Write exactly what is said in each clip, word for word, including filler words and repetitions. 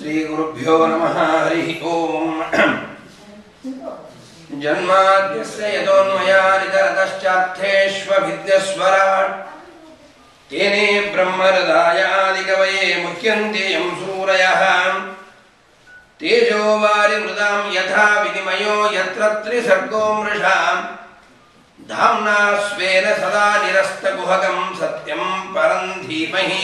श्रीगुरुभ्यो नमः। हरि ओम। जन्माद्यस्य यतोन्मयादितरतश्चार्थेष्वभिद्यस्वराट् तेने ब्रह्महृदायादिकवये मुह्यन्ते यं सूरयः। तेजो वारिमृदां यथा विनिमयो यत्र त्रिसर्गो मृषा धाम्ना स्वेन सदा निरस्तकुहकं सत्यं परं धीमहि।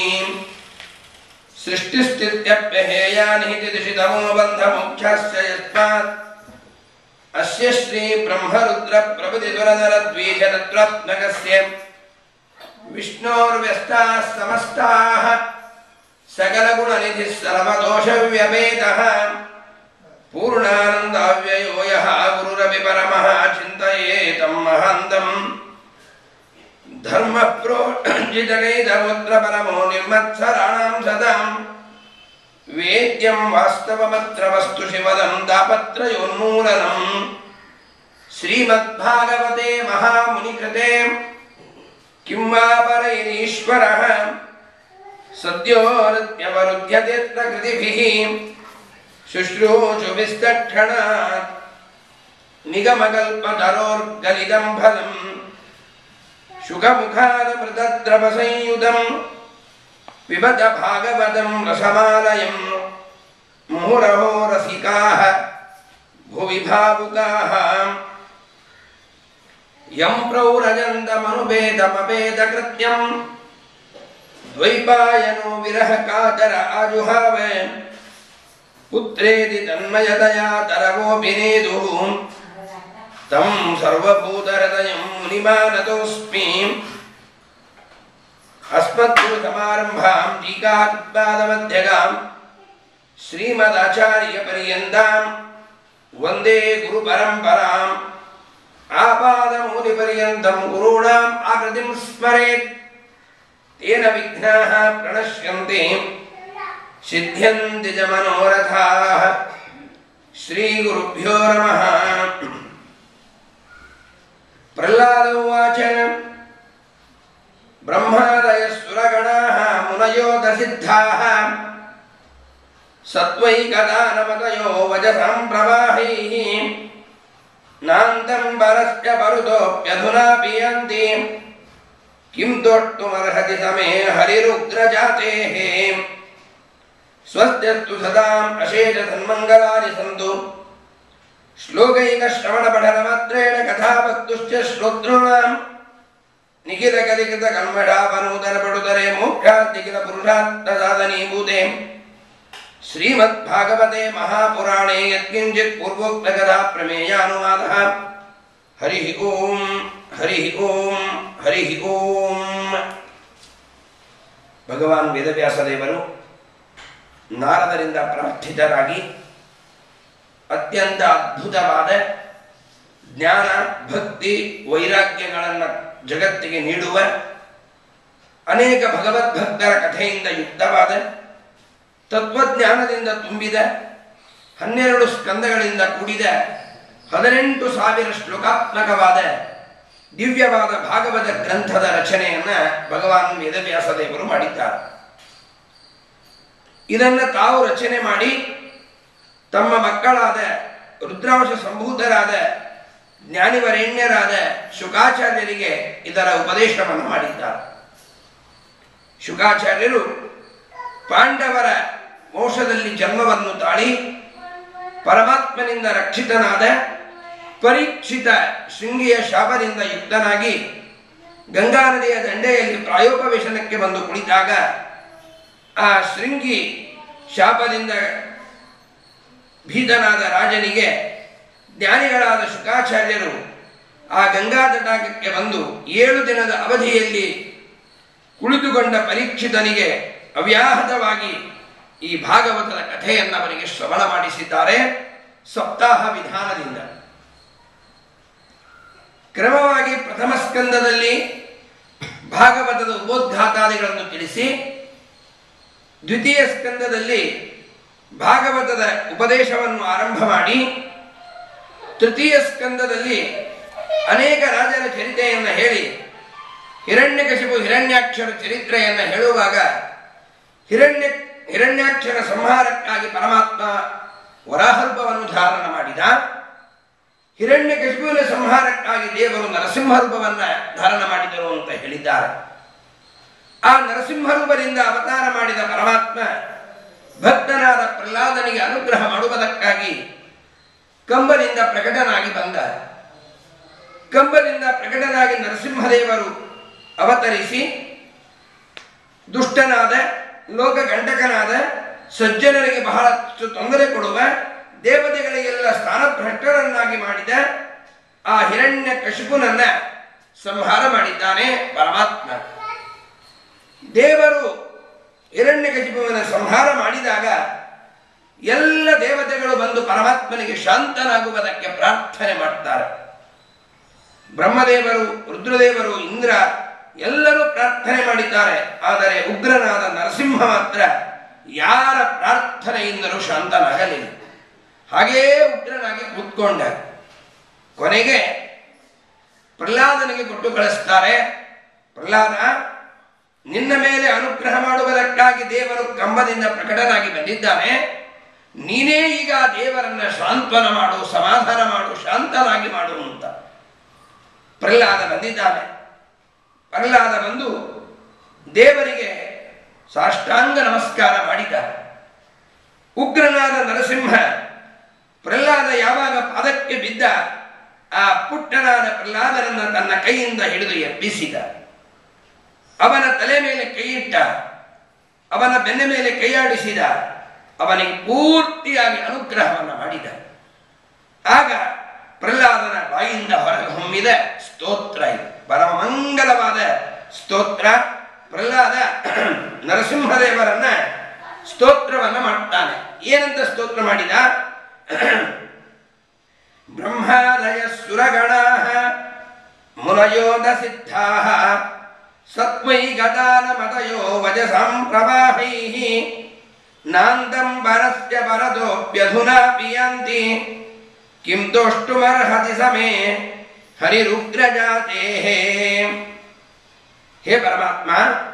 सृष्टिस्थित्यप्यहेयानिहितिदिशितमो बन्धमोक्षस्य यस्मात् अस्य श्री ब्रह्मरुद्र प्रभृतिदुरनरद्वीषरत्नकस्य विष्णोर्व्यस्ताः समस्ताः सकलगुणनिधिः सर्वदोषव्यपेतः पूर्णानन्दाव्ययो यः गुरुरपि परमः चिन्तयेतं महान्तम् धर्मः प्रोज्झितगैतमुत्र परमो निर्मत्सराणां सदां वेद्यं वास्तवमत्र वस्तु शिवदं तापत्रयोन्मूलनं श्रीमद्भागवते महामुनिकृते किं वा परैरीश्वरः सद्यो हृद्यवरुध्यतेऽत्र कृतिभिः शुश्रूषुभिस्तक्षणात् निगमकल्पतरोर्गलितं फलम् शुकमुखादमृतद्रवसंयुतं पिबत भागवतं रसमालयं मुहुरहो रसिकाः भुवि भावुकाः यं प्रौरजन्तमनुपेतमपेतकृत्यं द्वैपायनो विरहकातर आजुहाव पुत्रेति तन्मयतया तरवोऽभिनेदुः तं सर्वभूतहृदयं मुनिमानतोऽस्मि। अस्मद्गुरुसमारम्भां टीकाकृत्पादमध्यगां श्रीमदाचार्यपर्यन्तां वन्दे गुरुपरम्पराम्। आपादमूलिपर्यन्तं गुरूणाम् आकृतिं स्मरेत् तेन विघ्नाः प्रणश्यन्ति सिद्ध्यन्ति च मनोरथाः। श्रीगुरुभ्यो नमः। प्रह्लाद उवाच ब्रह्मादयः सुरगणाः मुनयो दसिद्धाः सत्त्वैकदानमतयो वचसां प्रवाहैः नान्तं परस्य परुतोऽप्यधुनापि यन्ति किं दोष्टुमर्हति समे हरिरुग्रजातेः। स्वस्त्यस्तु सदाम् अशेषसन्मङ्गलानि सन्तु श्लोकैकश्रवणपठनमात्रेण कथावक्तुश्च श्रोतॄणां निखिलकलिकृतकल्मषापनूतनपटुतरे मोक्षाद्दिखिलपुरुषार्थसाधनीभूते श्रीमद्भागवते महापुराणे यत्किञ्चित् पूर्वोक्तकथा प्रमेयानुवादः। हरिः ओम् हरिः ओम् हरिः ओम्। भगवान् ವೇದವ್ಯಾಸದೇವರು ನಾರದರಿಂದ ಪ್ರಾರ್ಥಿತರಾಗಿ ಅತ್ಯಂತ ಅದ್ಭುತವಾದ ಜ್ಞಾನ ಭಕ್ತಿ ವೈರಾಗ್ಯಗಳನ್ನು ಜಗತ್ತಿಗೆ ನೀಡುವ ಅನೇಕ ಭಗವದ್ಭಕ್ತರ ಕಥೆಯಿಂದ ಯುಕ್ತವಾದ ತತ್ವಜ್ಞಾನದಿಂದ ತುಂಬಿದ ಹನ್ನೆರಡು ಸ್ಕಂದಗಳಿಂದ ಕೂಡಿದ ಹದಿನೆಂಟು ಸಾವಿರ ಶ್ಲೋಕಾತ್ಮಕವಾದ ದಿವ್ಯವಾದ ಭಾಗವತ ಗ್ರಂಥದ ರಚನೆಯನ್ನ ಭಗವಾನ್ ವೇದವ್ಯಾಸದೇವರು ಮಾಡಿದ್ದಾರೆ. ಇದನ್ನು ತಾವು ರಚನೆ ಮಾಡಿ ತಮ್ಮ ಮಕ್ಕಳಾದ ರುದ್ರಾಂಶ ಸಂಭೂತರಾದ ಜ್ಞಾನಿವರೇಣ್ಯರಾದ ಶುಕಾಚಾರ್ಯರಿಗೆ ಇದರ ಉಪದೇಶವನ್ನು ಮಾಡಿದ್ದಾರೆ. ಶುಕಾಚಾರ್ಯರು ಪಾಂಡವರ ವಂಶದಲ್ಲಿ ಜನ್ಮವನ್ನು ತಾಳಿ ಪರಮಾತ್ಮನಿಂದ ರಕ್ಷಿತನಾದ ಪರೀಕ್ಷಿತ ಶೃಂಗಿಯ ಶಾಪದಿಂದ ಯುಕ್ತನಾಗಿ ಗಂಗಾ ನದಿಯ ದಂಡೆಯಲ್ಲಿ ಪ್ರಾಯೋಪವೇಶನಕ್ಕೆ ಬಂದು ಕುಳಿತಾಗ ಆ ಶೃಂಗಿ ಶಾಪದಿಂದ ಭೀತನಾದ ರಾಜನಿಗೆ ಜ್ಞಾನಿಗಳಾದ ಶುಕಾಚಾರ್ಯರು ಆ ಗಂಗಾ ತಟಾಕಕ್ಕೆ ಬಂದು ಏಳು ದಿನದ ಅವಧಿಯಲ್ಲಿ ಕುಳಿತುಕೊಂಡ ಪರೀಕ್ಷಿತನಿಗೆ ಅವ್ಯಾಹತವಾಗಿ ಈ ಭಾಗವತದ ಕಥೆಯನ್ನು ಅವರಿಗೆ ಶ್ರವಣ ಮಾಡಿಸಿದ್ದಾರೆ ಸಪ್ತಾಹ ವಿಧಾನದಿಂದ. ಕ್ರಮವಾಗಿ ಪ್ರಥಮ ಸ್ಕಂದದಲ್ಲಿ ಭಾಗವತದ ಉಪೋದ್ಘಾತಾದಿಗಳನ್ನು ತಿಳಿಸಿ, ದ್ವಿತೀಯ ಸ್ಕಂದದಲ್ಲಿ ಭಾಗವತದ ಉಪದೇಶವನ್ನು ಆರಂಭ ಮಾಡಿ, ತೃತೀಯ ಸ್ಕಂದದಲ್ಲಿ ಅನೇಕ ರಾಜರ ಚರಿತೆಯನ್ನು ಹೇಳಿ ಹಿರಣ್ಯಕಶಿಪು ಹಿರಣ್ಯಾಕ್ಷರ ಚರಿತ್ರೆಯನ್ನು ಹೇಳುವಾಗ ಹಿರಣ್ಯ ಹಿರಣ್ಯಾಕ್ಷನ ಸಂಹಾರಕ್ಕಾಗಿ ಪರಮಾತ್ಮ ವರಾಹರೂಪವನ್ನು ಧಾರಣ ಮಾಡಿದ. ಹಿರಣ್ಯಕಶಿಪುವಿನ ಸಂಹಾರಕ್ಕಾಗಿ ದೇವರು ನರಸಿಂಹರೂಪವನ್ನ ಧಾರಣ ಮಾಡಿದರು ಅಂತ ಹೇಳಿದ್ದಾರೆ. ಆ ನರಸಿಂಹರೂಪದಿಂದ ಅವತಾರ ಮಾಡಿದ ಪರಮಾತ್ಮ ಭಕ್ತನಾದ ಪ್ರಹ್ಲಾದನಿಗೆ ಅನುಗ್ರಹ ಮಾಡುವುದಕ್ಕಾಗಿ ಕಂಬದಿಂದ ಪ್ರಕಟನಾಗಿ ಬಂದ. ಕಂಬದಿಂದ ಪ್ರಕಟನಾಗಿ ನರಸಿಂಹದೇವರು ಅವತರಿಸಿ ದುಷ್ಟನಾದ ಲೋಕಗಂಟಕನಾದ ಸಜ್ಜನರಿಗೆ ಬಹಳಷ್ಟು ತೊಂದರೆ ಕೊಡುವ ದೇವತೆಗಳಿಗೆಲ್ಲ ಸ್ಥಾನಭ್ರಷ್ಟರನ್ನಾಗಿ ಮಾಡಿದ ಆ ಹಿರಣ್ಯ ಕಶಿಪುನನ್ನ ಸಂಹಾರ ಮಾಡಿದ್ದಾನೆ ಪರಮಾತ್ಮ. ದೇವರು ಹಿರಣ್ಯ ಕಶಿಪುವಿನ ಸಂಹಾರ ಮಾಡಿದಾಗ ಎಲ್ಲ ದೇವತೆಗಳು ಬಂದು ಪರಮಾತ್ಮನಿಗೆ ಶಾಂತನಾಗುವುದಕ್ಕೆ ಪ್ರಾರ್ಥನೆ ಮಾಡ್ತಾರೆ. ಬ್ರಹ್ಮದೇವರು, ರುದ್ರದೇವರು, ಇಂದ್ರ ಎಲ್ಲರೂ ಪ್ರಾರ್ಥನೆ ಮಾಡಿದ್ದಾರೆ. ಆದರೆ ಉಗ್ರನಾದ ನರಸಿಂಹ ಮಾತ್ರ ಯಾರ ಪ್ರಾರ್ಥನೆಯಿಂದಲೂ ಶಾಂತನಾಗಲಿಲ್ಲ. ಹಾಗೇ ಉಗ್ರನಾಗಿ ಕೂತ್ಕೊಂಡ. ಕೊನೆಗೆ ಪ್ರಹ್ಲಾದನಿಗೆ ಕೊಟ್ಟು ಕಳಿಸ್ತಾರೆ. ಪ್ರಹ್ಲಾದ, ನಿನ್ನ ಮೇಲೆ ಅನುಗ್ರಹ ಮಾಡುವುದಕ್ಕಾಗಿ ದೇವರು ಕಂಬದಿಂದ ಪ್ರಕಟನಾಗಿ ಬಂದಿದ್ದಾನೆ. ನೀನೇ ಈಗ ದೇವರನ್ನ ಸಾಂತ್ವನ ಮಾಡು, ಸಮಾಧಾನ ಮಾಡು, ಶಾಂತನಾಗಿ ಮಾಡು ಅಂತ ಪ್ರಹ್ಲಾದ ಬಂದಿದ್ದಾನೆ. ಪ್ರಹ್ಲಾದ ಬಂದು ದೇವರಿಗೆ ಸಾಷ್ಟಾಂಗ ನಮಸ್ಕಾರ ಮಾಡಿದ್ದಾರೆ. ಉಗ್ರನಾದ ನರಸಿಂಹ ಪ್ರಹ್ಲಾದ ಯಾವಾಗ ಪಾದಕ್ಕೆ ಬಿದ್ದ, ಆ ಪುಟ್ಟನಾದ ಪ್ರಹ್ಲಾದನನ್ನ ತನ್ನ ಕೈಯಿಂದ ಹಿಡಿದು ಎಬ್ಬಿಸಿದ. ಅವನ ತಲೆ ಮೇಲೆ ಕೈಯಿಟ್ಟ, ಅವನ ಬೆನ್ನ ಮೇಲೆ ಕೈಯಾಡಿಸಿದ, ಅವನಿಗೆ ಪೂರ್ತಿಯಾಗಿ ಅನುಗ್ರಹವನ್ನು ಮಾಡಿದ. ಆಗ ಪ್ರಹ್ಲಾದನ ಬಾಯಿಂದ ಹೊರಗೆ ಹೊಮ್ಮಿದ ಸ್ತೋತ್ರ ಇದು, ಪರಮ ಮಂಗಲವಾದ ಸ್ತೋತ್ರ. ಪ್ರಹ್ಲಾದ ನರಸಿಂಹದೇವರನ್ನ ಸ್ತೋತ್ರವನ್ನ ಮಾಡ್ತಾನೆ. ಏನಂತ ಸ್ತೋತ್ರ ಮಾಡಿದ? ಬ್ರಹ್ಮಾದಯ ಸುರಗಣಾಃ ಮುನಯೋಧ ಸಿದ್ಧಾಃ ಸತ್ವೈ ಗದಾನ ಮತಯೋ ವಜಸಂ ಪ್ರವಾಹೈಃ ನಾಂದಂ ಪರಸ್ಯ ಪರದೋಪ್ಯಧುನಾ ಪಿಯಾಂತಿ ಕಿಂ ತೋಷ್ಟುಮರ್ಹತಿ ಸಮೇ ಹರಿರುಗ್ರಜಾತೇಃ. ಹೇ ಪರಮಾತ್ಮ,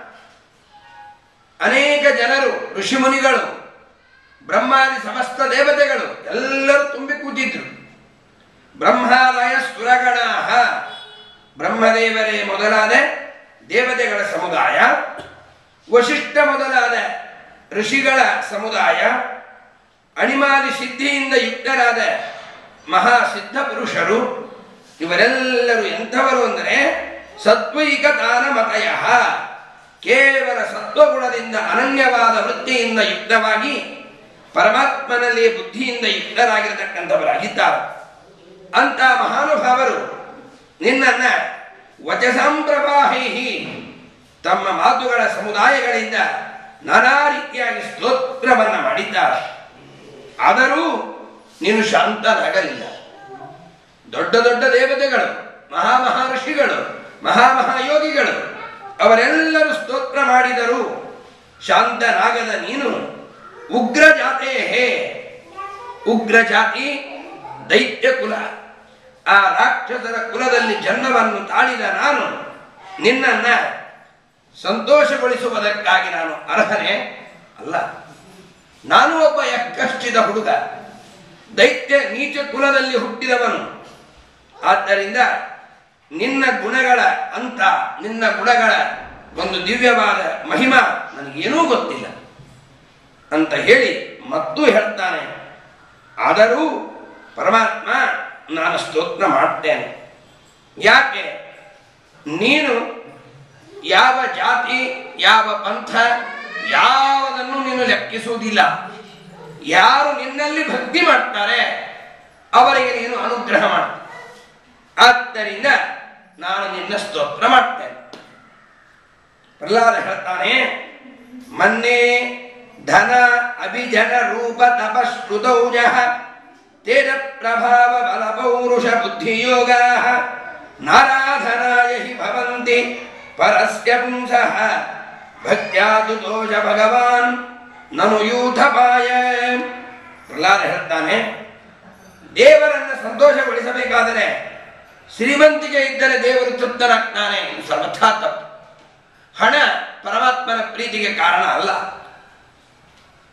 ಅನೇಕ ಜನರು, ಋಷಿಮುನಿಗಳು, ಬ್ರಹ್ಮಾದಿ ಸಮಸ್ತ ದೇವತೆಗಳು ಎಲ್ಲರೂ ತುಂಬಿ ಕೂತಿದ್ರು. ಬ್ರಹ್ಮಾಲಯ ಸುರಗಣಾಃ, ಬ್ರಹ್ಮದೇವರೇ ಮೊದಲಾದ ದೇವತೆಗಳ ಸಮುದಾಯ, ವಶಿಷ್ಠ ಮೊದಲಾದ ಋಷಿಗಳ ಸಮುದಾಯ, ಅಣಿಮಾದಿ ಸಿದ್ಧಿಯಿಂದ ಯುಕ್ತರಾದ ಮಹಾಸಿದ್ಧ ಪುರುಷರು, ಇವರೆಲ್ಲರೂ ಎಂಥವರು ಅಂದರೆ ಸತ್ವೈಕ ದಾನ ಮತಯ, ಕೇವಲ ಸತ್ವಗುಣದಿಂದ ಅನನ್ಯವಾದ ವೃತ್ತಿಯಿಂದ ಯುಕ್ತವಾಗಿ ಪರಮಾತ್ಮನಲ್ಲಿ ಬುದ್ಧಿಯಿಂದ ಯುಕ್ತರಾಗಿರತಕ್ಕಂಥವರಾಗಿದ್ದಾರೆ. ಅಂತ ಮಹಾನುಭಾವರು ನಿನ್ನನ್ನ ವಚಸಂ ಪ್ರವಾಹಿ, ತಮ್ಮ ಮಾತುಗಳ ಸಮುದಾಯಗಳಿಂದ ನಾನಾ ರೀತಿಯಾಗಿ ಸ್ತೋತ್ರವನ್ನ ಮಾಡಿದ್ದಾರೆ. ಆದರೂ ನೀನು ಶಾಂತನಾಗಲಿಲ್ಲ. ದೊಡ್ಡ ದೊಡ್ಡ ದೇವತೆಗಳು, ಮಹಾಮಹರ್ಷಿಗಳು, ಮಹಾಮಹಾಯೋಗಿಗಳು ಅವರೆಲ್ಲರೂ ಸ್ತೋತ್ರ ಮಾಡಿದರು. ಶಾಂತನಾಗದ ನೀನು ಉಗ್ರ ಜಾತೇ, ಉಗ್ರ ಜಾತಿ ದೈತ್ಯ ಕುಲ, ಆ ರಾಕ್ಷಸರ ಕುಲದಲ್ಲಿ ಜನ್ಮವನ್ನು ತಾಳಿದ ನಾನು ನಿನ್ನನ್ನ ಸಂತೋಷಗೊಳಿಸುವುದಕ್ಕಾಗಿ ನಾನು ಅರ್ಹನೇ ಅಲ್ಲ. ನಾನು ಒಬ್ಬ ಯಕ್ಕಷ್ಟಿದ ಹುಡುಗ, ದೈತ್ಯ ನೀಚ ಕುಲದಲ್ಲಿ ಹುಟ್ಟಿದವನು. ಆದ್ದರಿಂದ ನಿನ್ನ ಗುಣಗಳ ಅಂತ, ನಿನ್ನ ಗುಣಗಳ ಒಂದು ದಿವ್ಯವಾದ ಮಹಿಮಾ ನನಗೇನೂ ಗೊತ್ತಿಲ್ಲ ಅಂತ ಹೇಳಿ ಮತ್ತೂ ಹೇಳ್ತಾನೆ. ಆದರೂ ಪರಮಾತ್ಮ, ನಾನು ಸ್ತೋತ್ರ ಮಾಡ್ತೇನೆ. ಯಾಕೆ? ನೀನು ಯಾವ ಜಾತಿ, ಯಾವ ಪಂಥ, ಯಾವುದನ್ನು ನೀನು ಲೆಕ್ಕಿಸುವುದಿಲ್ಲ. ಯಾರು ನಿನ್ನಲ್ಲಿ ಭಕ್ತಿ ಮಾಡ್ತಾರೆ ಅವರಿಗೆ ನೀನು ಅನುಗ್ರಹ ಮಾಡ್ತೀಯ. ಆದ್ದರಿಂದ ನಾನು ನಿನ್ನ ಸ್ತೋತ್ರ ಮಾಡ್ತೇನೆ. ಪ್ರಹ್ಲಾದ ಹೇಳ್ತಾನೆ, ಮನ್ನೇ ಧನ ಅಭಿಜನ ರೂಪ ತಪಶ್ರುತೌಜ ತೇಜ ಪ್ರಭಾವ ಬಲ ಪೌರುಷ ಬುದ್ಧಿಯೋಗ ನಾರಾಧನಾಯ ಹಿ ಭವಂತಿ ಪರಸ್ಯ ಪುಂಸಃ ಭಕ್ತ್ಯಾತು ದೋಷ ಭಗವಾನ್ ನನು ಯೂಥಪಾಯ. ಪ್ರಹ್ಲಾದ ಹೇಳ್ತಾನೆ, ದೇವರನ್ನು ಸಂತೋಷಗೊಳಿಸಬೇಕಾದರೆ ಶ್ರೀಮಂತಿಕೆ ಇದ್ದರೆ ದೇವರು ತೃಪ್ತನಾಗ್ತಾನೆ, ಸರ್ವಥಾ ತಪ್ಪು. ಹಣ ಪರಮಾತ್ಮನ ಪ್ರೀತಿಗೆ ಕಾರಣ ಅಲ್ಲ.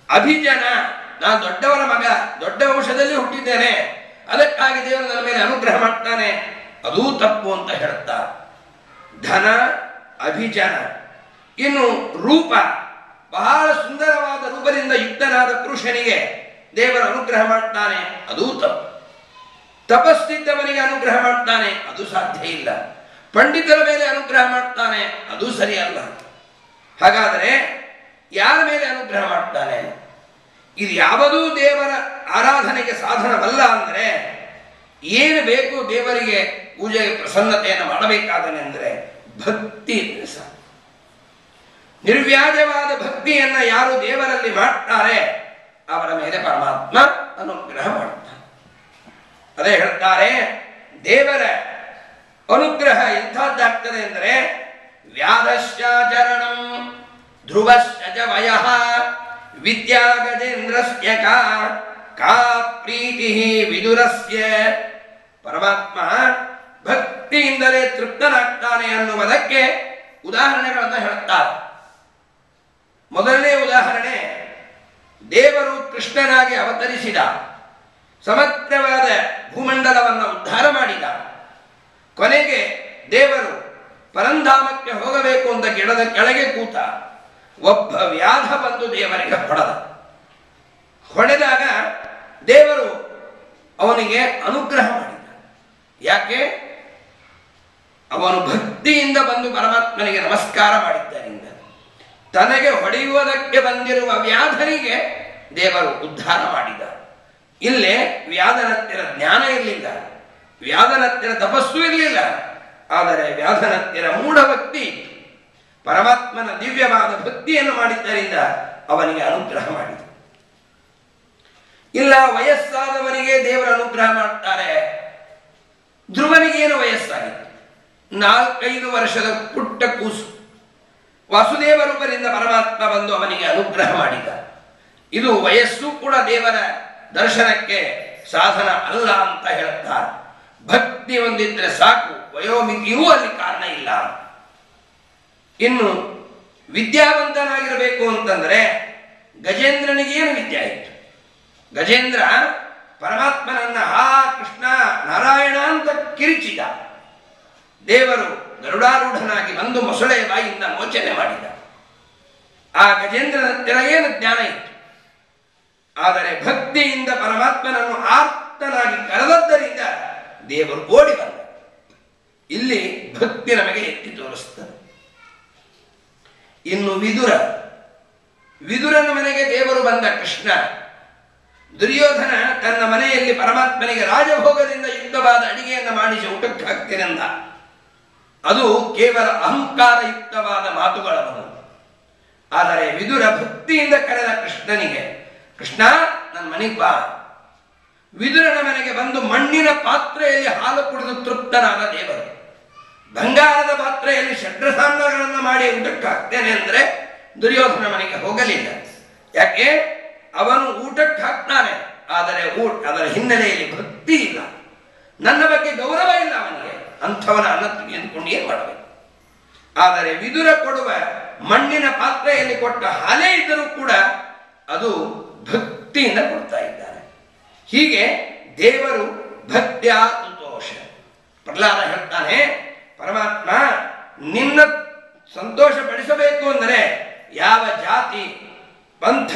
ಅಭಿಜನ, ನಾನು ದೊಡ್ಡವರ ಮಗ, ದೊಡ್ಡ ವಂಶದಲ್ಲಿ ಹುಟ್ಟಿದ್ದೇನೆ, ಅದಕ್ಕಾಗಿ ದೇವರು ನನ್ನ ಮೇಲೆ ಅನುಗ್ರಹ ಮಾಡ್ತಾನೆ, ಅದೂ ತಪ್ಪು ಅಂತ ಹೇಳ್ತಾ. ಧನ, ಅಭಿಜನ. ಇನ್ನು ರೂಪ, ಬಹಳ ಸುಂದರವಾದ ರೂಪದಿಂದ ಯುಕ್ತನಾದ ಪುರುಷನಿಗೆ ದೇವರು ಅನುಗ್ರಹ ಮಾಡ್ತಾನೆ, ಅದೂ ತಪ್ಪು. ತಪಸ್ಸಿದ್ದವನಿಗೆ ಅನುಗ್ರಹ ಮಾಡ್ತಾನೆ, ಅದು ಸಾಧ್ಯ ಇಲ್ಲ. ಪಂಡಿತರ ಮೇಲೆ ಅನುಗ್ರಹ ಮಾಡ್ತಾನೆ, ಅದು ಸರಿಯಲ್ಲ. ಹಾಗಾದರೆ ಯಾರ ಮೇಲೆ ಅನುಗ್ರಹ ಮಾಡ್ತಾನೆ? ಇದು ಯಾವುದೂ ದೇವರ ಆರಾಧನೆಗೆ ಸಾಧನವಲ್ಲ. ಅಂದರೆ ಏನು ಬೇಕು ದೇವರಿಗೆ ಪೂಜೆಗೆ ಪ್ರಸನ್ನತೆಯನ್ನು ಮಾಡಬೇಕಾದನೆಂದರೆ ಭಕ್ತಿ ಇದ್ರೆ ಸಾಕು. ನಿರ್ವ್ಯಾಜವಾದ ಭಕ್ತಿಯನ್ನ ಯಾರು ದೇವರಲ್ಲಿ ಮಾಡ್ತಾರೆ ಅವರ ಮೇಲೆ ಪರಮಾತ್ಮ ಅನುಗ್ರಹ ಮಾಡ್ತಾನೆ. ಅದೇ ಹೇಳ್ತಾರೆ, ದೇವರ ಅನುಗ್ರಹ ಎಂಥದ್ದಾಗ್ತದೆ ಅಂದರೆ ವ್ಯಾಧಶ್ಚಾಚರಣಂ ಧ್ರುವಶ್ಚ ವಯಃ ವಿದ್ಯಾ ಗಜೇಂದ್ರಸ್ಯ ಕಾ ಕಾ ಪ್ರೀತಿ ವಿದುರಸ್ಯ. ಪರಮಾತ್ಮ ಭಕ್ತಿಯಿಂದಲೇ ತೃಪ್ತನಾಗ್ತಾನೆ ಅನ್ನುವುದಕ್ಕೆ ಉದಾಹರಣೆಗಳನ್ನು ಹೇಳುತ್ತಾರೆ. ಮೊದಲನೇ ಉದಾಹರಣೆ, ದೇವರು ಕೃಷ್ಣನಾಗಿ ಅವತರಿಸಿದ, ಸಮಗ್ರವಾದ ಭೂಮಂಡಲವನ್ನು ಉದ್ಧಾರ ಮಾಡಿದ. ಕೊನೆಗೆ ದೇವರು ಪರಂಧಾಮಕ್ಕೆ ಹೋಗಬೇಕು ಅಂತ ಗಿಡದ ಕೆಳಗೆ ಕೂತ. ಒಬ್ಬ ವ್ಯಾಧ ಬಂದು ದೇವರಿಗೆ ಹೊಡೆದ. ಹೊಡೆದಾಗ ದೇವರು ಅವನಿಗೆ ಅನುಗ್ರಹ ಮಾಡಿದ. ಯಾಕೆ? ಅವನು ಭಕ್ತಿಯಿಂದ ಬಂದು ಪರಮಾತ್ಮನಿಗೆ ನಮಸ್ಕಾರ ಮಾಡಿದ್ದರಿಂದ. ತನಗೆ ಹೊಡೆಯುವುದಕ್ಕೆ ಬಂದಿರುವ ವ್ಯಾಧನಿಗೆ ದೇವರು ಉದ್ಧಾರ ಮಾಡಿದ. ಇಲ್ಲೇ ವ್ಯಾಧನತ್ತಿರ ಜ್ಞಾನ ಇರಲಿಲ್ಲ, ವ್ಯಾಧನತ್ತಿರ ತಪಸ್ಸು ಇರಲಿಲ್ಲ, ಆದರೆ ವ್ಯಾಧನತ್ತಿರ ಮೂಢ ಭಕ್ತಿ ಇತ್ತು. ಪರಮಾತ್ಮನ ದಿವ್ಯವಾದ ಭಕ್ತಿಯನ್ನು ಮಾಡಿದ್ದರಿಂದ ಅವನಿಗೆ ಅನುಗ್ರಹ ಮಾಡಿದ. ಇಲ್ಲ, ವಯಸ್ಸಾದವನಿಗೆ ದೇವರ ಅನುಗ್ರಹ ಮಾಡ್ತಾರೆ. ಧ್ರುವನಿಗೇನು ವಯಸ್ಸಾಗಿತ್ತು? ನಾಲ್ಕೈದು ವರ್ಷದ ಪುಟ್ಟ ಕೂಸು. ವಾಸುದೇವ ರೂಪದಿಂದ ಪರಮಾತ್ಮ ಬಂದು ಅವನಿಗೆ ಅನುಗ್ರಹ ಮಾಡಿದ. ಇದು ವಯಸ್ಸು ಕೂಡ ದೇವರ ದರ್ಶನಕ್ಕೆ ಸಾಧನ ಅಲ್ಲ ಅಂತ ಹೇಳ್ತಾರೆ. ಭಕ್ತಿ ಒಂದಿದ್ರೆ ಸಾಕು, ವಯೋಮಿತಿಯೂ ಅಲ್ಲಿ ಕಾರಣ ಇಲ್ಲ. ಇನ್ನು ವಿದ್ಯಾವಂತನಾಗಿರಬೇಕು ಅಂತಂದ್ರೆ ಗಜೇಂದ್ರನಿಗೇನು ವಿದ್ಯೆ ಇತ್ತು? ಗಜೇಂದ್ರ ಪರಮಾತ್ಮನನ್ನ ಆ ಕೃಷ್ಣ ನಾರಾಯಣ ಅಂತ ಕಿರಿಚಿದ. ದೇವರು ಗರುಡಾರೂಢನಾಗಿ ಬಂದು ಮೊಸಳೆ ಬಾಯಿಂದ ಮೋಚನೆ ಮಾಡಿದ. ಆ ಗಜೇಂದ್ರನ ಹತ್ತಿರ ಏನು ಜ್ಞಾನ ಇತ್ತು? ಆದರೆ ಭಕ್ತಿಯಿಂದ ಪರಮಾತ್ಮನನ್ನು ಆರ್ತನಾಗಿ ಕರೆದದ್ದರಿಂದ ದೇವರು ಓಡಿ ಬಂದ. ಇಲ್ಲಿ ಭಕ್ತಿ ನಮಗೆ ಎತ್ತಿ ತೋರಿಸ್ತದೆ. ಇನ್ನು ವಿದುರ, ವಿದುರನ ಮನೆಗೆ ದೇವರು ಬಂದ ಕೃಷ್ಣ. ದುರ್ಯೋಧನ ತನ್ನ ಮನೆಯಲ್ಲಿ ಪರಮಾತ್ಮನಿಗೆ ರಾಜಭೋಗದಿಂದ ಯುಕ್ತವಾದ ಅಡಿಗೆಯನ್ನು ಮಾಡಿಸಿ ಊಟಕ್ಕೆ ಹಾಕ್ತೇನೆಂದ. ಅದು ಕೇವಲ ಅಹಂಕಾರಯುಕ್ತವಾದ ಮಾತುಗಳವನು. ಆದರೆ ವಿದುರ ಭಕ್ತಿಯಿಂದ ಕರೆದ ಕೃಷ್ಣನಿಗೆ, ಕೃಷ್ಣ ನನ್ನ ಮನೆಗೆ ಬಾ. ವಿದುರನ ಮನೆಗೆ ಬಂದು ಮಣ್ಣಿನ ಪಾತ್ರೆಯಲ್ಲಿ ಹಾಲು ಕುಡಿದು ತೃಪ್ತನಾದ ದೇವರು ಬಂಗಾರದ ಪಾತ್ರೆಯಲ್ಲಿ ಷಡ್ರಸಾನ್ನಗಳನ್ನು ಮಾಡಿ ಊಟಕ್ಕೆ ಹಾಕ್ತೇನೆ ಅಂದರೆ ದುರ್ಯೋಧನ ಮನೆಗೆ ಹೋಗಲಿಲ್ಲ. ಯಾಕೆ? ಅವನು ಊಟಕ್ಕೆ ಹಾಕ್ತಾನೆ, ಆದರೆ ಊಟ ಅದರ ಹಿನ್ನೆಲೆಯಲ್ಲಿ ಭಕ್ತಿ ಇಲ್ಲ, ನನ್ನ ಬಗ್ಗೆ ಗೌರವ ಇಲ್ಲ ಅವನಿಗೆ. ಅಂಥವನ ಅನ್ನ ತೆಗೆದುಕೊಂಡು ಏನು ಮಾಡಬೇಕು? ಆದರೆ ವಿದುರ ಕೊಡುವ ಮಣ್ಣಿನ ಪಾತ್ರೆಯಲ್ಲಿ ಕೊಟ್ಟ ಹಾಲೇ ಇದ್ದರೂ ಕೂಡ ಅದು ಭಕ್ತಿಯಿಂದ ಕೊಡ್ತಾ ಇದ್ದಾನೆ. ಹೀಗೆ ದೇವರು ಭಕ್ತ್ಯಾ ತುತೋಷ. ಪ್ರಹ್ಲಾದ ಹೇಳ್ತಾನೆ, ಪರಮಾತ್ಮ ನಿನ್ನ ಸಂತೋಷ ಪಡಿಸಬೇಕು ಅಂದರೆ ಯಾವ ಜಾತಿ, ಪಂಥ,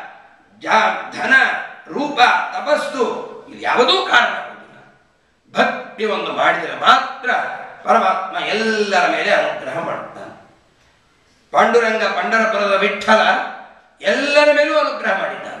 ಜಾ ಧನ, ರೂಪ, ತಪಸ್ಸು ಇದು ಯಾವುದೂ ಕಾರಣ ಆಗುವುದಿಲ್ಲ. ಭಕ್ತಿ ಒಂದು ಮಾಡಿದರೆ ಮಾತ್ರ ಪರಮಾತ್ಮ ಎಲ್ಲರ ಮೇಲೆ ಅನುಗ್ರಹ ಮಾಡುತ್ತಾನೆ. ಪಾಂಡುರಂಗ ಪಂಡರಪುರದ ವಿಠ್ಠಲ ಎಲ್ಲರ ಮೇಲೂ ಅನುಗ್ರಹ ಮಾಡಿದ್ದಾನೆ.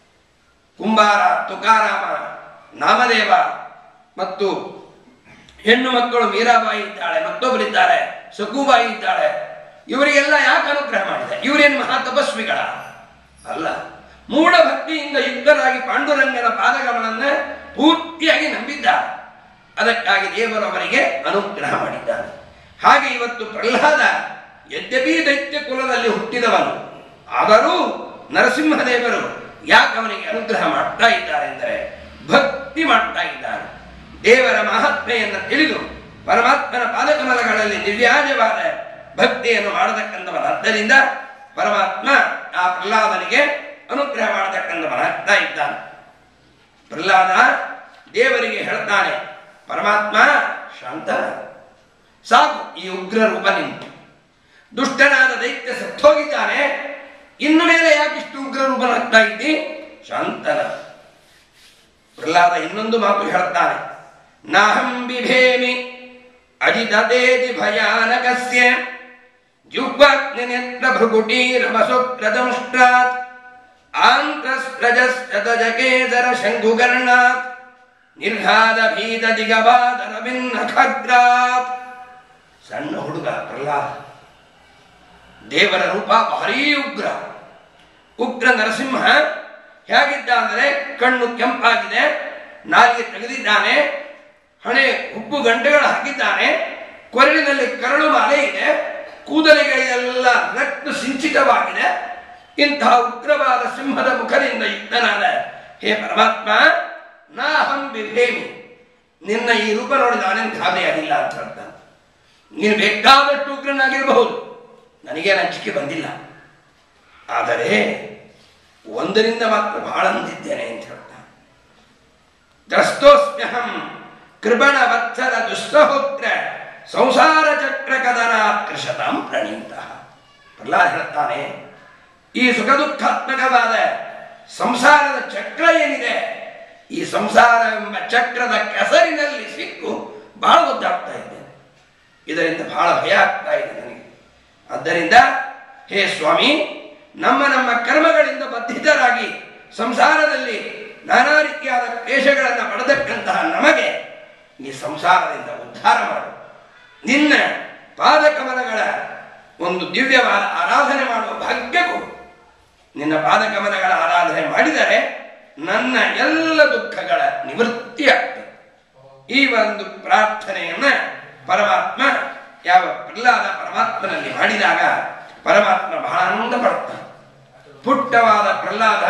ಕುಂಬಾರ, ತುಕಾರಾಮ, ನಾಮದೇವ ಮತ್ತು ಹೆಣ್ಣು ಮಕ್ಕಳು ಮೀರಾಬಾಯಿ ಇದ್ದಾಳೆ, ಮತ್ತೊಬ್ಬರಿದ್ದಾರೆ ಸಕುಬಾಯಿ ಇದ್ದಾಳೆ. ಇವರಿಗೆಲ್ಲ ಯಾಕೆ ಅನುಗ್ರಹ ಮಾಡಿದೆ? ಇವರೇನು ಮಹಾ ತಪಸ್ವಿಗಳ ಅಲ್ಲ. ಮೂಢ ಭಕ್ತಿಯಿಂದ ಯುಕ್ತರಾಗಿ ಪಾಂಡುರಂಗನ ಪಾದಗಳನ್ನ ಪೂರ್ತಿಯಾಗಿ ನಂಬಿದ್ದಾರೆ. ಅದಕ್ಕಾಗಿ ದೇವರು ಅವರಿಗೆ ಅನುಗ್ರಹ ಮಾಡಿದ್ದಾನೆ. ಹಾಗೆ ಇವತ್ತು ಪ್ರಹ್ಲಾದ ಯದ್ಯಪಿ ದೈತ್ಯ ಕುಲದಲ್ಲಿ ಹುಟ್ಟಿದವನು, ಆದರೂ ನರಸಿಂಹದೇವರು ಯಾಕೆ ಅವನಿಗೆ ಅನುಗ್ರಹ ಮಾಡ್ತಾ ಇದ್ದಾರೆ ಎಂದರೆ ಭಕ್ತಿ ಮಾಡ್ತಾ ಇದ್ದಾರೆ. ದೇವರ ಮಹಾತ್ಮೆಯನ್ನು ತಿಳಿದು ಪರಮಾತ್ಮನ ಪಾದಕಮಲಗಳಲ್ಲಿ ದಿವ್ಯಾಜವಾದ ಭಕ್ತಿಯನ್ನು ಮಾಡತಕ್ಕಂಥವನಾದ್ದರಿಂದ ಪರಮಾತ್ಮ ಆ ಪ್ರಹ್ಲಾದನಿಗೆ ಅನುಗ್ರಹ ಮಾಡತಕ್ಕಂಥವನಾಗ್ತಾ ಇದ್ದಾನೆ. ಪ್ರಹ್ಲಾದ ದೇವರಿಗೆ ಹೇಳ್ತಾನೆ, ಪರಮಾತ್ಮ ಶಾಂತ, ಸಾಕು ಈ ಉಗ್ರ ರೂಪ ನಿಂತು, ದುಷ್ಟನಾದ ದೈತ್ಯ ಸತ್ತೋಗಿದ್ದಾನೆ, ಇನ್ನು ಮೇಲೆ ಯಾಕಿಷ್ಟು ಉಗ್ರ ರೂಪನಾಗ್ತಾ ಇದ್ದಿ, ಶಾಂತನ. ಪ್ರಹ್ಲಾದ ಇನ್ನೊಂದು ಮಾತು ಹೇಳ್ತಾನೆ, ನಾಹಂ ಬಿಭೇಮಿ ಅಜಿತೇತಿ ಭಯಾನಕಸ್ಯ ಜಿಹ್ವಾಗ್ನಿನೇತ್ರ ಭೃಗುಟೀರಮಸುಕ್ರದಂಷ್ಟ್ರಾತ್ ಆಂತ್ರಸ್ರಜಸ್ತಜಕೇಸರ ಶಂಕುಕರ್ಣಾತ್ ನಿರ್ಘಾದ ಭೀತ ದಿಗಬಾದರ ಭಿನ್ನಖಗ್ರಾತ್. ಸಣ್ಣ ಹುಡುಗ ಪ್ರಹ್ಲಾದ, ದೇವರ ರೂಪ ಭಾರೀ ಉಗ್ರ. ಉಗ್ರ ನರಸಿಂಹ ಹೇಗಿದ್ದ ಅಂದರೆ ಕಣ್ಣು ಕೆಂಪಾಗಿದೆ, ನಾಲಿಗೆ ತೆಗೆದಿದ್ದಾನೆ, ಹಣೆ ಉಪ್ಪು ಗಂಟೆಗಳು ಹಾಕಿದ್ದಾನೆ, ಕೊರಳಿನಲ್ಲಿ ಕರಳು ಮಾಲೆ ಇದೆ, ಕೂದಲಿಗೆಲ್ಲ ರಕ್ತ ಸಿಂಚಿತವಾಗಿದೆ. ಇಂತಹ ಉಗ್ರವಾದ ಸಿಂಹದ ಮುಖದಿಂದ ಯುಕ್ತನಾದ ಹೇ ಪರಮಾತ್ಮ, ನಾಹಂ ಬಿಭೇಮಿ, ನಿನ್ನ ಈ ರೂಪ ನೋಡಿ ನಾನೇನು ಗಾಬರಿಯಾಗಿಲ್ಲ ಅಂತ ಹೇಳ್ತಾನೆ. ನೀನು ಬೇಕಾದಷ್ಟು ಉಗ್ರನಾಗಿರಬಹುದು, ನನಗೇನು ಅಂಜಿಕೆ ಬಂದಿಲ್ಲ, ಆದರೆ ಒಂದರಿಂದ ಮಾತ್ರ ಬಹಳ ಅಂದಿದ್ದೇನೆ ಅಂತ ಹೇಳ್ತಾನೆ. ತ್ರಸ್ತೋಸ್ಮ್ಯಹಂ ಕೃಪಣ ವತ್ಸರ ದುಸ್ಸಹೋತ್ರ ಸಂಸಾರ ಚಕ್ರ ಕದನಾತ್ಕೃಶತಾಂ ಪ್ರಣೀತ. ಪ್ರಹ್ಲಾದ ಹೇಳ್ತಾನೆ, ಈ ಸುಖ ದುಃಖಾತ್ಮಕವಾದ ಸಂಸಾರದ ಚಕ್ರ ಏನಿದೆ, ಈ ಸಂಸಾರ ಎಂಬ ಚಕ್ರದ ಕೆಸರಿನಲ್ಲಿ ಸಿಕ್ಕು ಬಹಳ ಒದ್ದಾಡ್ತಾ ಇದ್ದೇನೆ, ಇದರಿಂದ ಬಹಳ ಭಯ ಆಗ್ತಾ ಇದೆ ನನಗೆ. ಆದ್ದರಿಂದ ಹೇ ಸ್ವಾಮಿ, ನಮ್ಮ ನಮ್ಮ ಕರ್ಮಗಳಿಂದ ಬದ್ಧಿತರಾಗಿ ಸಂಸಾರದಲ್ಲಿ ನಾನಾ ರೀತಿಯಾದ ಕ್ಲೇಶಗಳನ್ನು ಪಡೆದಕ್ಕಂತಹ ನಮಗೆ ಈ ಸಂಸಾರದಿಂದ ಉದ್ಧಾರ ಮಾಡು. ನಿನ್ನ ಪಾದಕಮಲಗಳ ಒಂದು ದಿವ್ಯವಾದ ಆರಾಧನೆ ಮಾಡುವ ಭಾಗ್ಯ ಕೊಡು. ನಿನ್ನ ಪಾದಕಮಲಗಳ ಆರಾಧನೆ ಮಾಡಿದರೆ ನನ್ನ ಎಲ್ಲ ದುಃಖಗಳ ನಿವೃತ್ತಿಯಾಗ್ತದೆ. ಈ ಒಂದು ಪ್ರಾರ್ಥನೆಯನ್ನ ಪರಮಾತ್ಮ ಯಾವ ಪ್ರಹ್ಲಾದ ಪರಮಾತ್ಮನಲ್ಲಿ ಮಾಡಿದಾಗ ಪರಮಾತ್ಮ ಬಹಳ ಆನಂದ ಪಡ್ತಾನೆ. ಪುಟ್ಟವಾದ ಪ್ರಹ್ಲಾದ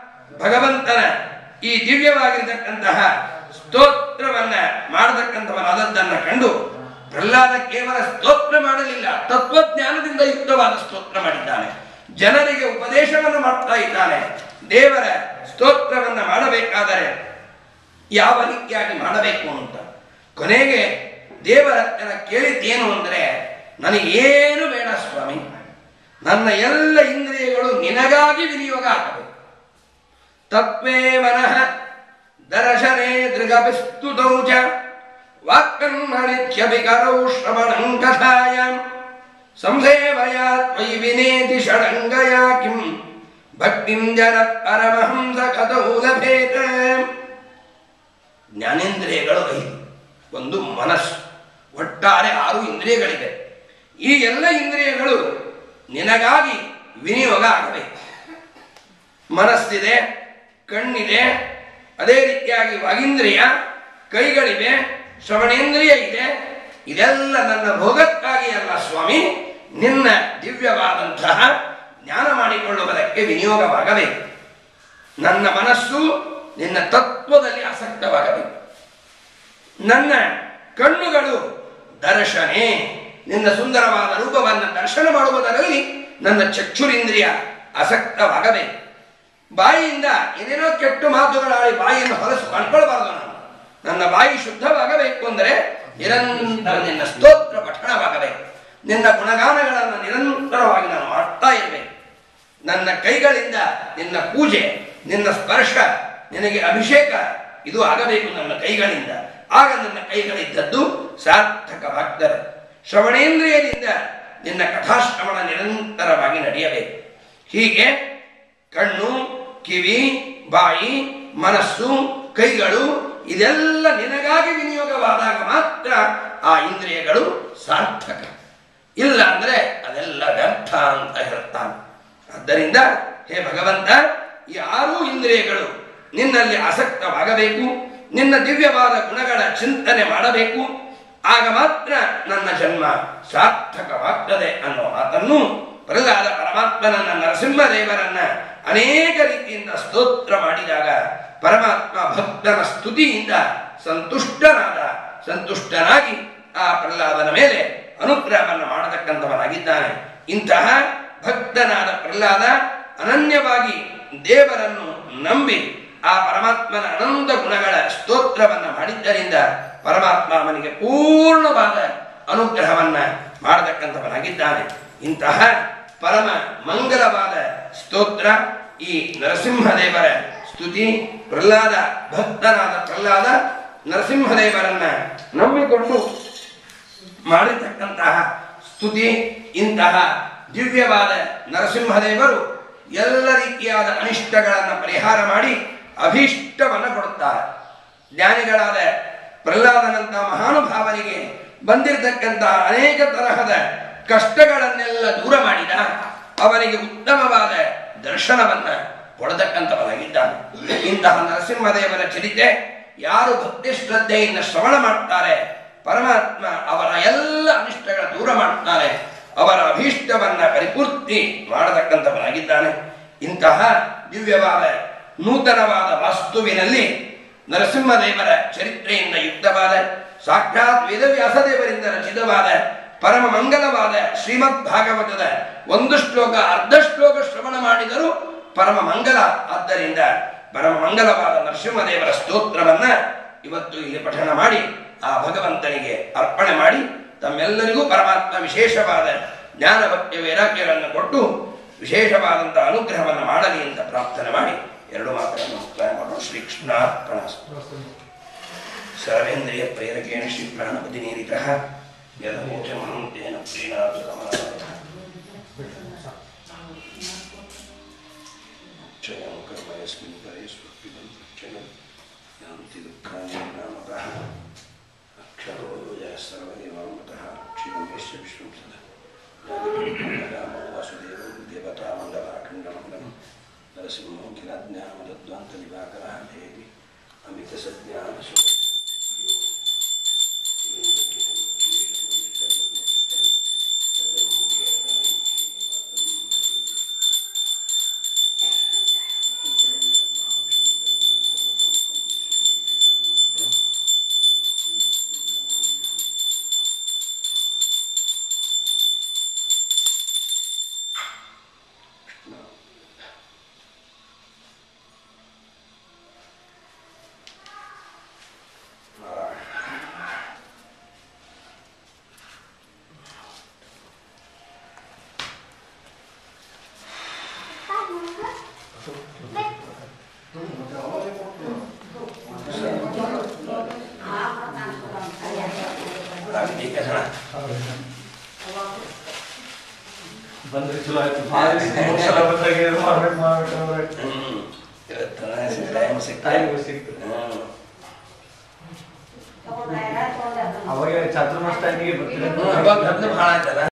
ಭಗವಂತನ ಈ ದಿವ್ಯವಾಗಿರತಕ್ಕಂತಹ ಸ್ತೋತ್ರವನ್ನ ಮಾಡತಕ್ಕಂಥವನಾದದ್ದನ್ನ ಕಂಡು ಪ್ರಹ್ಲಾದ ಕೇವಲ ಸ್ತೋತ್ರ ಮಾಡಲಿಲ್ಲ, ತತ್ವಜ್ಞಾನದಿಂದ ಯುಕ್ತವಾದ ಸ್ತೋತ್ರ ಮಾಡಿದ್ದಾನೆ. ಜನರಿಗೆ ಉಪದೇಶವನ್ನು ಮಾಡ್ತಾ ಇದ್ದಾನೆ. ದೇವರ ಸ್ತೋತ್ರವನ್ನ ಮಾಡಬೇಕಾದರೆ ಯಾವ ರೀತಿಯಾಗಿ ಮಾಡಬೇಕು ಅಂತ. ಕೊನೆಗೆ ದೇವರ ಹತ್ತಿರ ಕೇಳಿದ್ದೇನು ಅಂದರೆ, ನನಗೇನು ಬೇಡ ಸ್ವಾಮಿ, ನನ್ನ ಎಲ್ಲ ಇಂದ್ರಿಯಗಳು ನಿನಗಾಗಿ ವಿನಿಯೋಗ ಆಗಬೇಕು. ತತ್ವೇ ಮನಃ ದರ್ಶನೇ ದೃಗಪಿಸ್ತುತೌ ಚ ವಾಕ್ಕರ್ಮಣಿತ್ಯಭಿಕರೌ ಶ್ರವಣಂ ಕಥಾಯಾಂ ಸಂಸೇವಯಾ ತ್ವಯಿ ವಿನೇತಿ ಷಡಂಗಯಾ ಕಿಂ ಭಕ್ತಿಂ ಜನ ಪರಮಹಂಸ ಕಥೌ ಲಭೇತ. ಜ್ಞಾನೇಂದ್ರಿಯಗಳು ಐದು, ಒಂದು ಮನಸ್ಸು, ಒಟ್ಟಾರೆ ಆರು ಇಂದ್ರಿಯಗಳಿವೆ. ಈ ಎಲ್ಲ ಇಂದ್ರಿಯಗಳು ನಿನಗಾಗಿ ವಿನಿಯೋಗ ಆಗಬೇಕು. ಮನಸ್ಸಿದೆ, ಕಣ್ಣಿದೆ, ಅದೇ ರೀತಿಯಾಗಿ ವಾಗೀಂದ್ರಿಯ, ಕೈಗಳಿವೆ, ಶ್ರವಣೇಂದ್ರಿಯ ಇದೆ. ಇದೆಲ್ಲ ನನ್ನ ಭೋಗಕ್ಕಾಗಿ ಅಲ್ಲ ಸ್ವಾಮಿ, ನಿನ್ನ ದಿವ್ಯವಾದಂತಹ ಜ್ಞಾನ ಮಾಡಿಕೊಳ್ಳುವುದಕ್ಕೆ ವಿನಿಯೋಗವಾಗಬೇಕು. ನನ್ನ ಮನಸ್ಸು ನಿನ್ನ ತತ್ವದಲ್ಲಿ ಆಸಕ್ತವಾಗಬೇಕು. ನನ್ನ ಕಣ್ಣುಗಳು ದರ್ಶನೇ, ನಿನ್ನ ಸುಂದರವಾದ ರೂಪವನ್ನು ದರ್ಶನ ಮಾಡುವುದರಲ್ಲಿ ನನ್ನ ಚಕ್ಷುರಿಂದ್ರಿಯ ಆಸಕ್ತವಾಗಬೇಕು. ಬಾಯಿಯಿಂದ ಏನೇನೋ ಕೆಟ್ಟ ಮಾತುಗಳಾಡಿ ಬಾಯಿಯನ್ನು ಹೊಲಸು ಕಳ್ಕೊಳ್ಬಾರದು. ನಾನು ನನ್ನ ಬಾಯಿ ಶುದ್ಧವಾಗಬೇಕು ಅಂದರೆ ನಿರಂತರ ನಿನ್ನ ಸ್ತೋತ್ರ ಪಠಣವಾಗಬೇಕು. ನಿನ್ನ ಗುಣಗಾನಗಳನ್ನು ನಿರಂತರವಾಗಿ ನಾನು ಮಾಡ್ತಾ ಇರಬೇಕು. ನನ್ನ ಕೈಗಳಿಂದ ನಿನ್ನ ಪೂಜೆ, ನಿನ್ನ ಸ್ಪರ್ಶ, ನಿನಗೆ ಅಭಿಷೇಕ ಇದು ಆಗಬೇಕು ನನ್ನ ಕೈಗಳಿಂದ. ಆಗ ನನ್ನ ಕೈಗಳಿದ್ದದ್ದು ಸಾರ್ಥಕವಾಗ್ತದೆ. ಶ್ರವಣೇಂದ್ರಿಯದಿಂದ ನಿನ್ನ ಕಥಾಶ್ರವಣ ನಿರಂತರವಾಗಿ ನಡೆಯಬೇಕು. ಹೀಗೆ ಕಣ್ಣು, ಕಿವಿ, ಬಾಯಿ, ಮನಸ್ಸು, ಕೈಗಳು ಇದೆಲ್ಲ ನಿನಗಾಗಿ ವಿನಿಯೋಗವಾದಾಗ ಮಾತ್ರ ಆ ಇಂದ್ರಿಯಗಳು ಸಾರ್ಥಕ. ಇಲ್ಲ ಅಂದ್ರೆ ಅದೆಲ್ಲ ವ್ಯರ್ಥ ಅಂತ ಹೇಳ್ತಾನೆ. ಆದ್ದರಿಂದ ಹೇ ಭಗವಂತ, ಈ ಆರೂ ಇಂದ್ರಿಯಗಳು ನಿನ್ನಲ್ಲಿ ಆಸಕ್ತವಾಗಬೇಕು, ನಿನ್ನ ದಿವ್ಯವಾದ ಗುಣಗಳ ಚಿಂತನೆ ಮಾಡಬೇಕು. ಆಗ ಮಾತ್ರ ನನ್ನ ಜನ್ಮ ಸಾರ್ಥಕವಾಗ್ತದೆ ಅನ್ನೋ ಮಾತನ್ನು ಪ್ರಹ್ಲಾದ ಪರಮಾತ್ಮನನ್ನ, ನರಸಿಂಹದೇವರನ್ನ ಅನೇಕ ರೀತಿಯಿಂದ ಸ್ತೋತ್ರ ಮಾಡಿದಾಗ ಪರಮಾತ್ಮ ಭಕ್ತನ ಸ್ತುತಿಯಿಂದ ಸಂತುಷ್ಟನಾದ ಸಂತುಷ್ಟನಾಗಿ ಆ ಪ್ರಹ್ಲಾದನ ಮೇಲೆ ಅನುಗ್ರಹವನ್ನು ಮಾಡತಕ್ಕಂಥವನಾಗಿದ್ದಾನೆ. ಇಂತಹ ಭಕ್ತನಾದ ಪ್ರಹ್ಲಾದ ಅನನ್ಯವಾಗಿ ದೇವರನ್ನು ನಂಬಿ ಆ ಪರಮಾತ್ಮನ ಅನಂತ ಗುಣಗಳ ಸ್ತೋತ್ರವನ್ನ ಮಾಡಿದ್ದರಿಂದ ಪರಮಾತ್ಮ ಅವನಿಗೆ ಪೂರ್ಣವಾದ ಅನುಗ್ರಹವನ್ನ ಮಾಡತಕ್ಕಂಥವನಾಗಿದ್ದಾನೆ. ಇಂತಹ ಪರಮ ಮಂಗಲವಾದ ಸ್ತೋತ್ರ ಈ ನರಸಿಂಹದೇವರ ಸ್ತುತಿ. ಪ್ರಹ್ಲಾದ ಭಕ್ತನಾದ ಪ್ರಹ್ಲಾದ ನರಸಿಂಹದೇವರನ್ನ ನಂಬಿಕೊಂಡು ಮಾಡಿರ್ತಕ್ಕಂತಹ ಸ್ತುತಿ. ಇಂತಹ ದಿವ್ಯವಾದ ನರಸಿಂಹದೇವರು ಎಲ್ಲ ರೀತಿಯಾದ ಅನಿಷ್ಟಗಳನ್ನು ಪರಿಹಾರ ಮಾಡಿ ಅಭೀಷ್ಟವನ್ನು ಕೊಡುತ್ತಾರೆ. ಜ್ಞಾನಿಗಳಾದ ಪ್ರಹ್ಲಾದನಂತಹ ಮಹಾನುಭಾವನಿಗೆ ಬಂದಿರತಕ್ಕಂತಹ ಅನೇಕ ತರಹದ ಕಷ್ಟಗಳನ್ನೆಲ್ಲ ದೂರ ಮಾಡಿದ ಅವರಿಗೆ ಉತ್ತಮವಾದ ದರ್ಶನವನ್ನ ಕೊಡತಕ್ಕಂಥವನಾಗಿದ್ದಾನೆ. ಇಂತಹ ನರಸಿಂಹದೇವರ ಚರಿತೆ ಯಾರು ಭಕ್ತಿ ಶ್ರದ್ಧೆಯಿಂದ ಶ್ರವಣ ಮಾಡ್ತಾರೆ ಪರಮಾತ್ಮ ಅವರ ಎಲ್ಲ ಅನಿಷ್ಟಗಳ ದೂರ ಮಾಡುತ್ತಾರೆ, ಅವರ ಅಭೀಷ್ಟವನ್ನ ಪರಿಪೂರ್ತಿ ಮಾಡತಕ್ಕಂಥವನಾಗಿದ್ದಾನೆ. ಇಂತಹ ದಿವ್ಯವಾದ ನೂತನವಾದ ವಾಸ್ತುವಿನಲ್ಲಿ ನರಸಿಂಹದೇವರ ಚರಿತ್ರೆಯಿಂದ ಯುಕ್ತವಾದ ಸಾಕ್ಷಾತ್ ವೇದವ್ಯಾಸದೇವರಿಂದ ರಚಿತವಾದ ಪರಮ ಮಂಗಲವಾದ ಶ್ರೀಮದ್ ಭಾಗವತದ ಒಂದು ಶ್ಲೋಕ ಅರ್ಧ ಶ್ಲೋಕ ಶ್ರವಣ ಮಾಡಿದರೂ ಪರಮ ಮಂಗಲ. ಆದ್ದರಿಂದ ಪರಮ ಮಂಗಲವಾದ ನರಸಿಂಹದೇವರ ಸ್ತೋತ್ರವನ್ನ ಇವತ್ತು ಇಲ್ಲಿ ಪಠಣ ಮಾಡಿ ಆ ಭಗವಂತನಿಗೆ ಅರ್ಪಣೆ ಮಾಡಿ ತಮ್ಮೆಲ್ಲರಿಗೂ ಪರಮಾತ್ಮ ವಿಶೇಷವಾದ ಜ್ಞಾನ ಭಕ್ತಿ ವೈರಾಗ್ಯಗಳನ್ನು ಕೊಟ್ಟು ವಿಶೇಷವಾದಂತಹ ಅನುಗ್ರಹವನ್ನು ಮಾಡಲಿ ಅಂತ ಪ್ರಾರ್ಥನೆ ಮಾಡಿ ಎರಡು ಮಾತುಗಳನ್ನು ಮುಕ್ತಾಯ ಮಾಡೋಣ. ಶ್ರೀಕೃಷ್ಣಾರ್ಪಣ. ಸರ್ವೇಂದ್ರಿಯ ಪ್ರೇರಕೇಣ ಶ್ರೀ ಪ್ರಾಣಪತಿ ನೀರಿತಃ ಯದಮೋಚ ಮಹಂತೇನ ಪ್ರೀಣಾತು ಕಮಲಾಲಯಃ ಕ್ಷಯಂ ಕರ್ಮ ಯಸ್ಮಿನ್ ಪರೇ ಸ್ವರ್ಪಿತಂ ಕ್ಷಯಂ ಯಾಂತಿ ದುಃಖಾನಿ ನಾಮತಃ ಅಕ್ಷರೋ ಯೋಜಃ ಸರ್ವದೇವಾಮತಃ ಕ್ಷೀರಂ ಯಸ್ಯ ವಿಶ್ವಂ ಸದಾ ವಾಸುದೇವಂ ದೇವತಾ ಮಂಗಲಾಖಂಡಮಂಗಲಂ ನರಸಿಂಹೋ ಕಿಲಾಜ್ಞಾನಮದದ್ವಾಂತ ದಿವಾಕರಃ ದೇವಿ ಅಮಿತ ಸಜ್ಞಾನ ಬಂದ್ರೆ ಚಲೋ ಆಯ್ತು. ಭಾರಿ ಸಲ ಬಂದಾಗ ಏನು ಮಾಡ್ಬೇಕು ಮಾಡ್ಬೇಕು ಅವಾಗ ಚಾತುರ್ಮಾಸ ಟೈಮಿಗೆ ಬರ್ತೀನಿ.